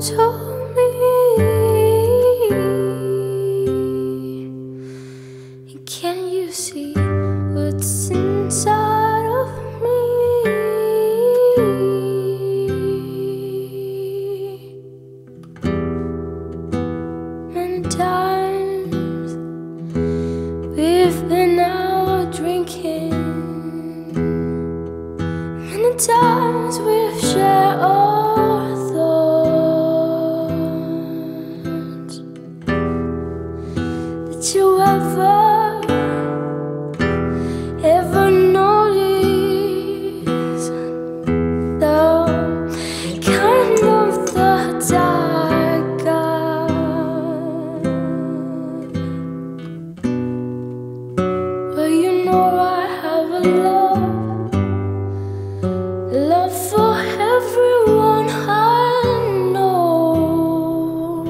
told me, can you see what's inside of me? Many times we've been out drinking, many times we've shared our thoughts. Did you ever notice the kind of thoughts I got? Well, you know I have a love for everyone I know,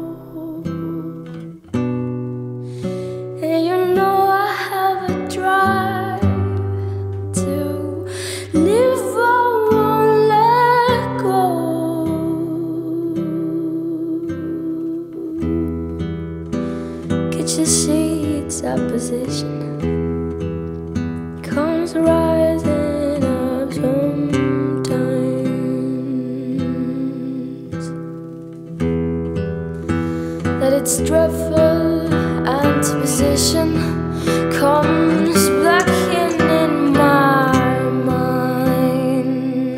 and you know I have a drive to live, I won't let go. Could you see its opposition comes rising up sometimes, that its dreadful antiposition comes back in my mind,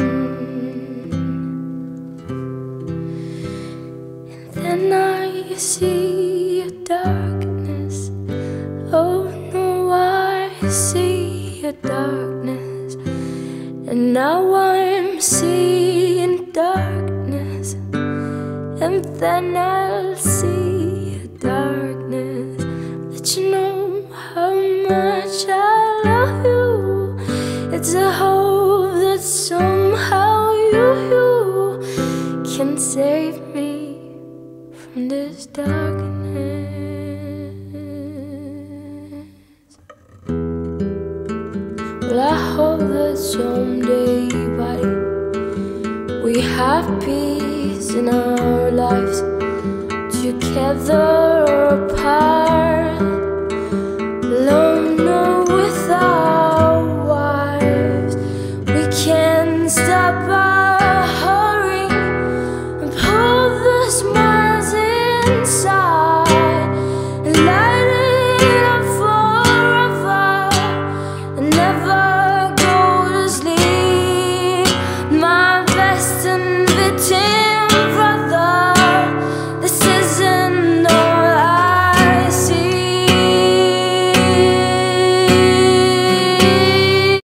and then I see a darkness. Oh no, I see a darkness, and now I'm seeing darkness, and then I'll see a darkness. Let you know how much I love you. It's a hope that somehow you can save me from this darkness. Well, I hope that someday, buddy, we have peace in our lives, together or apart, alone or with our wives. We can stop